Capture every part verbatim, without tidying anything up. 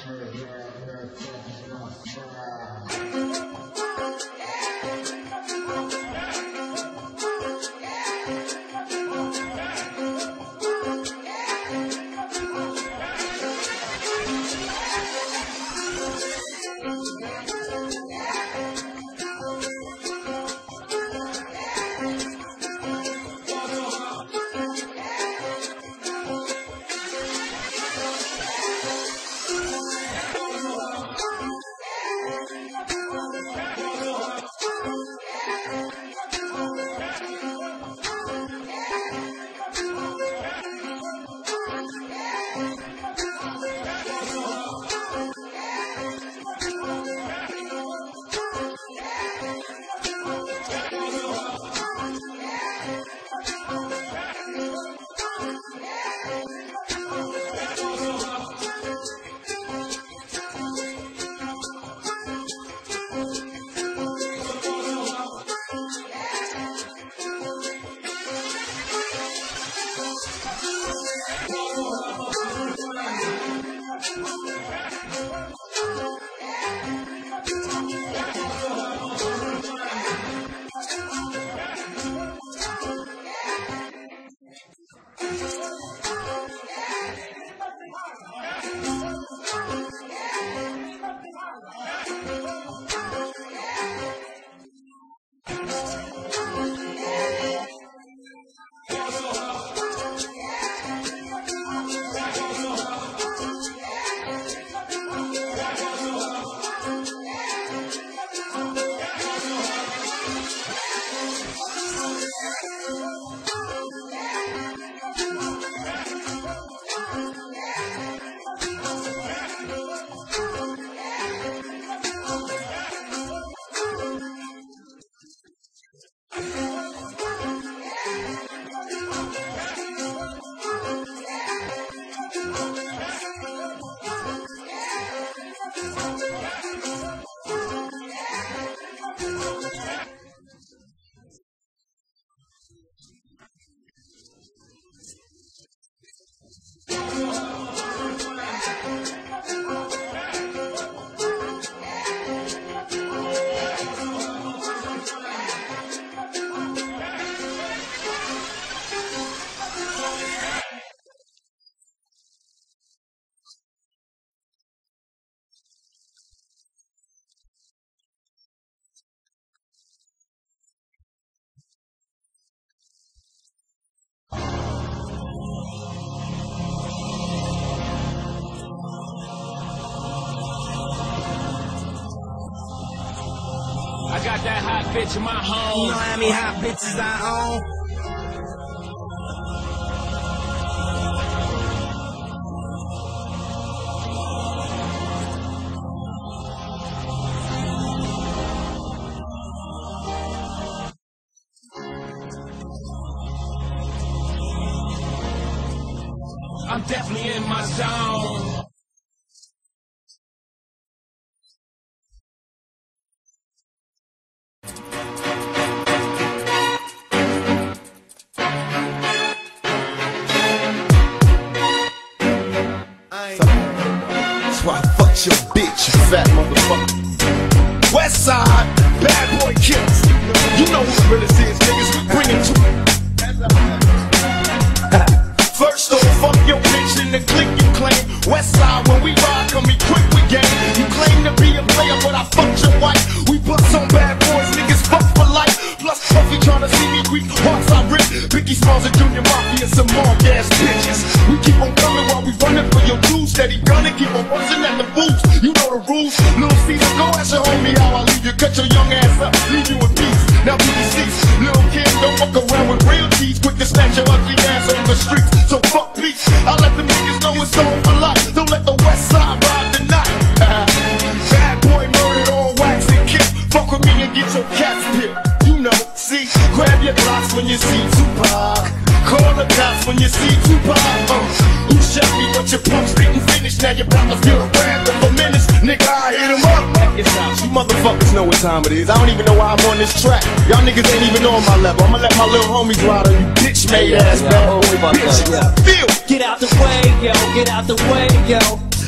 I got that hot bitch in my home. You know how many hot bitches I own? I'm definitely in my zone. That's why I fucked your bitch, you fat motherfucker. West side, bad boy killers. You know who the realest is, niggas. We bring it to First off, fuck your bitch in the clique you claim. West side, when we ride, come equipped with game. You claim to be a player, but I fucked your wife. We bust on bad boys, niggas fuck for life. Plus Puffy tryna see me weak, hearts I rip. Biggie Smalls and Junior Mafia, some more gas bitches. We keep on coming while we running for your dues. Steady gunning, keep on buzzing at the boots. You know the rules. Little Caesar, go ask your homie how I leave you. Cut your young ass up, leave you in peace. Now B B Cs, little kid, don't fuck around with real teeth. Quick to snatch your ugly ass on the streets. So fuck peace. I let the niggas know it's on for life. Don't let the West Side ride the night. Bad boy murdered on wax and kick. Fuck with me and get your cats pipped. You know, see, grab your glocks when you see Tupac. Call the cops when you see Tupac. Uh, you shot me, but your pumps didn't finish. Now you're about to feel a wrath of a menace. Nigga, I hit him up. You motherfuckers know what time it is. I don't even know why I'm on this track. Y'all niggas ain't even on my level. I'ma let my little homies ride on you bitch made ass bad boy bitches. Feel. Get out the way, yo, get out the way, yo. Biggie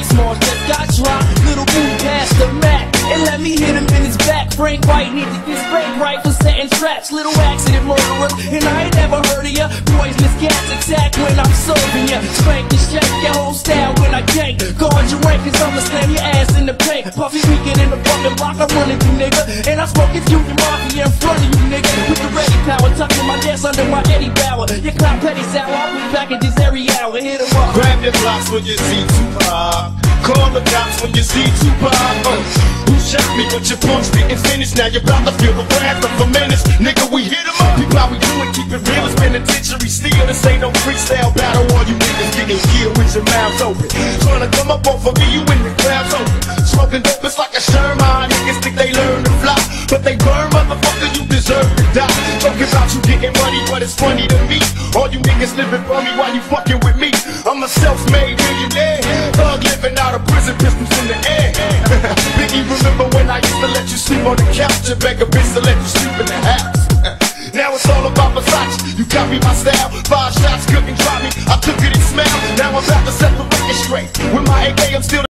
Smalls just got dropped. Little boo past the Mac and let me hit him in his back. Frank White need to get spanked right for setting traps. Little accident murderer, and I ain't never heard of ya. Poisonous cats attack when I'm serving ya. Spank and shake your whole style when I gank. Guard your rank, cause I'ma slam your ass in the paint. Puffy weekend in the fucking block, I'm running through, nigga. And I smoke if you your mafia in front of you, nigga. With the ready power, tucking my gas under my Eddie Bauer. Your clown petty sour, I put packages every hour. Hit him up. Grab your blocks when you see Tupac. Call the cops when you see Tupac. Uh, who shot me but your punch didn't finish? Now you're about to feel the wrath of a menace. Nigga, we hit him up. People how we do it, keep it real. It's penitentiary steel. This ain't no freestyle battle. All you niggas getting killed with your mouths open. Trying to come up off of me, you in the clouds open. Smoking dope, it's like a Sherman. Niggas think they learn to fly, but they burn, motherfucker, you deserve to die. Talking about you getting money, but it's funny to me. All you niggas living for me while you fucking with me. I'm a self-made millionaire, thug living out of prison, pistols in the air. Biggie, remember when I used to let you sleep on the couch and beg a bitch to let you sleep in the house? Now it's all about Versace, you copy my style. Five shots couldn't drop me, I took it and smiled. Now I'm about to set the record straight. With my A K, I'm still